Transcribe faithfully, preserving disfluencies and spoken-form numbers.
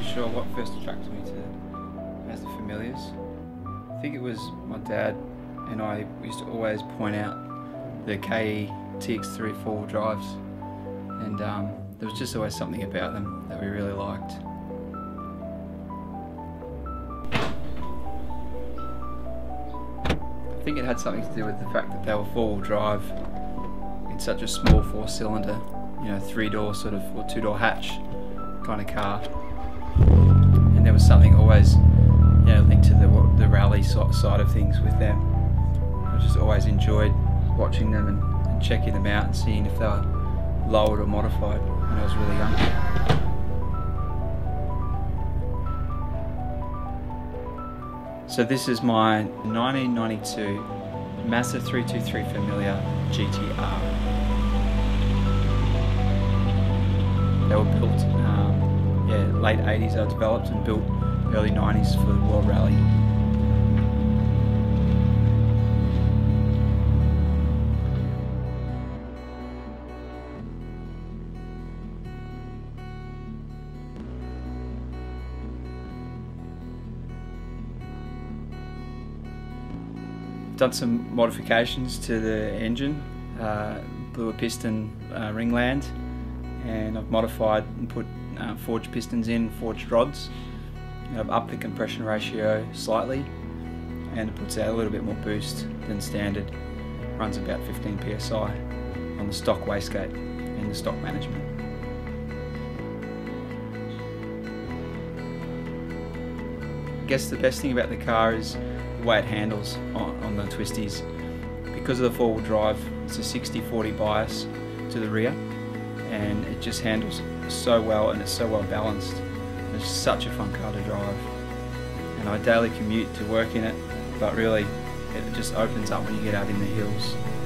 sure what first attracted me to as the Familias. I think it was my dad and I used to always point out the K E T X three four-wheel drives, and um, there was just always something about them that we really liked. I think it had something to do with the fact that they were four-wheel drive in such a small four-cylinder, you know, three-door sort of, or two-door hatch kind of car. And there was something always, you know, linked to the, the rally side of things with them. I just always enjoyed watching them and, and checking them out and seeing if they were lowered or modified when I was really young. So this is my nineteen ninety-two Mazda three twenty-three Familia G T R. They were built, um, yeah, late eighties. They were developed and built early nineties for the World Rally. Done some modifications to the engine, uh, blew a piston uh, ringland, and I've modified and put uh, forged pistons in, forged rods. And I've upped the compression ratio slightly, and it puts out a little bit more boost than standard. Runs about fifteen P S I on the stock wastegate in the stock management. I guess the best thing about the car is the way it handles on, on the twisties. Because of the four-wheel drive, it's a sixty forty bias to the rear, and it just handles so well, and it's so well balanced. It's such a fun car to drive, and I daily commute to work in it, but really it just opens up when you get out in the hills.